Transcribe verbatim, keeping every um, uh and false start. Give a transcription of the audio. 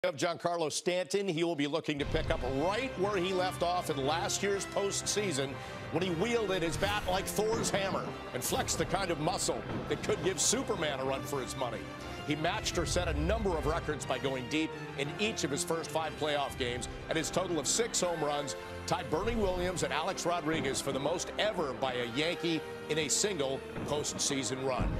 Of Giancarlo Stanton, he will be looking to pick up right where he left off in last year's postseason when he wielded his bat like Thor's hammer and flexed the kind of muscle that could give Superman a run for his money. He matched or set a number of records by going deep in each of his first five playoff games, and his total of six home runs tied Bernie Williams and Alex Rodriguez for the most ever by a Yankee in a single postseason run.